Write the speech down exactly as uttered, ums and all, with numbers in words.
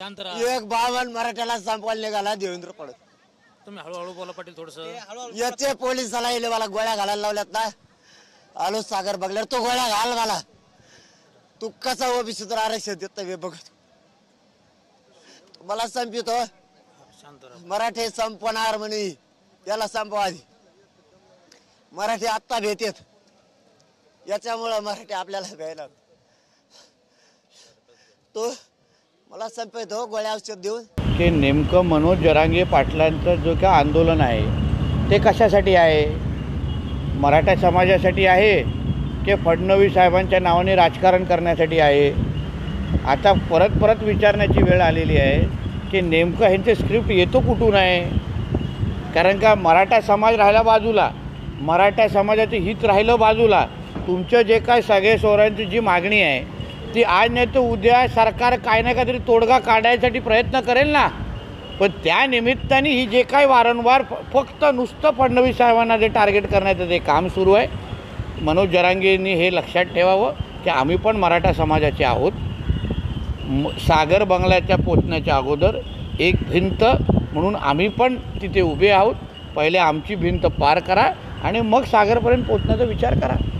शांत राहा. एक बावन मराठ्याला संपवायला निघाला देवेंद्र फडणवीस. तुम्ही हळूहळू बोला पाटील थोडस. याचे पोलिसाला येले मला गोळ्या घालायला लावल्यात ना. आलो सागर बघल्यावर तो गोळ्या घाल मला. तू कसा ओबीसी तर आरक्षण देत नाही बघत. मला संपितो शांत राहा. मराठी संपवणार म्हणे. याला संपवा आधी. मराठी आत्ता भेटेत. याच्यामुळं मराठी आपल्याला भ्यायला तो मला संपवतो गोळ्या औषध देऊन. की नेमकं मनोज जरांगे पाटलांचं जो काय आंदोलन आहे ते कशासाठी आहे? मराठा समाजासाठी आहे की फडणवीस साहेबांच्या नावाने राजकारण करण्यासाठी आहे? आता परत परत विचारण्याची वेळ आलेली आहे की नेमकं ह्यांचे स्क्रिप्ट येतो कुठून आहे. कारण का मराठा समाज राहिला बाजूला, मराठा समाजाचं हित राहिलं बाजूला, तुमचं जे काय सगळे सोयऱ्यांची जी मागणी आहे ती आज नाही तर उद्या सरकार काय ना काहीतरी तोडगा काढायसाठी प्रयत्न करेल ना. पण त्या निमित्ताने ही जे काय वारंवार फक्त नुसतं फडणवीस साहेबांना जे टार्गेट करण्याचं ते काम सुरू आहे. मनोज जरांगेंनी हे लक्षात ठेवावं की आम्ही पण मराठा समाजाचे आहोत. सागर बंगल्याच्या पोचण्याच्या अगोदर एक भिंत म्हणून आम्ही पण तिथे उभे आहोत. पहिले आमची भिंत पार करा आणि मग सागरपर्यंत पोचण्याचा विचार करा.